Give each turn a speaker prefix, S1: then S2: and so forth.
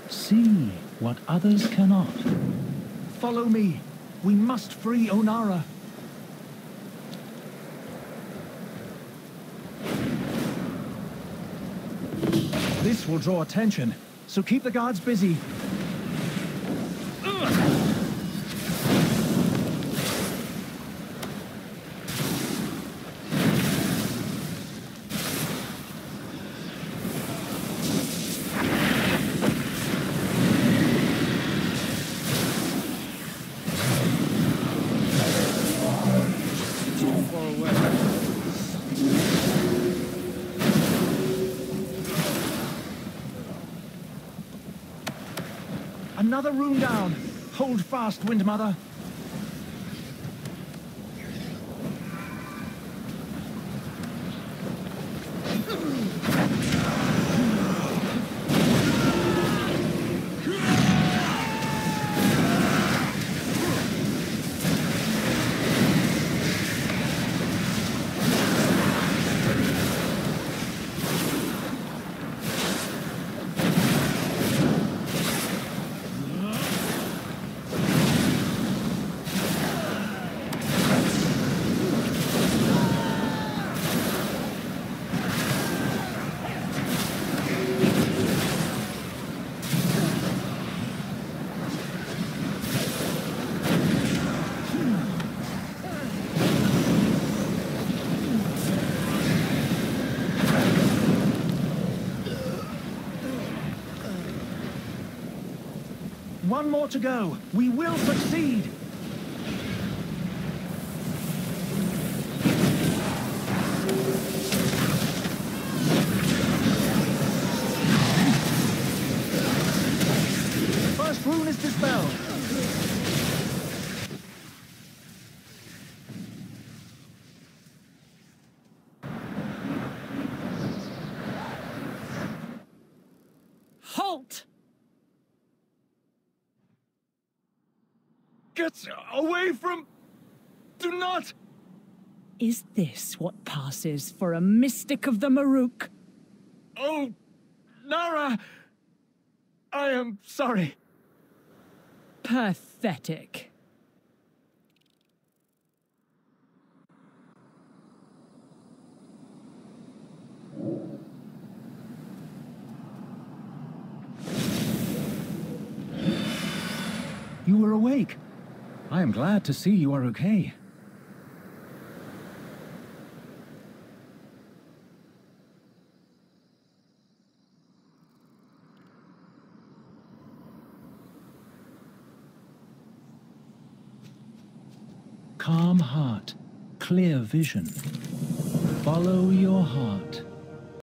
S1: See what others cannot.
S2: Follow me. We must free Ohn'ahra. This will draw attention, so keep the guards busy. Another room down. Hold fast, Windmother. One more to go. We will succeed. First rune is dispelled.
S3: Halt!
S2: Get away from... Do not...
S3: Is this what passes for a mystic of the Maruk?
S2: Oh, Nara! I am sorry.
S3: Pathetic.
S1: You were awake. I am glad to see you are okay. Calm heart, clear vision. Follow your heart.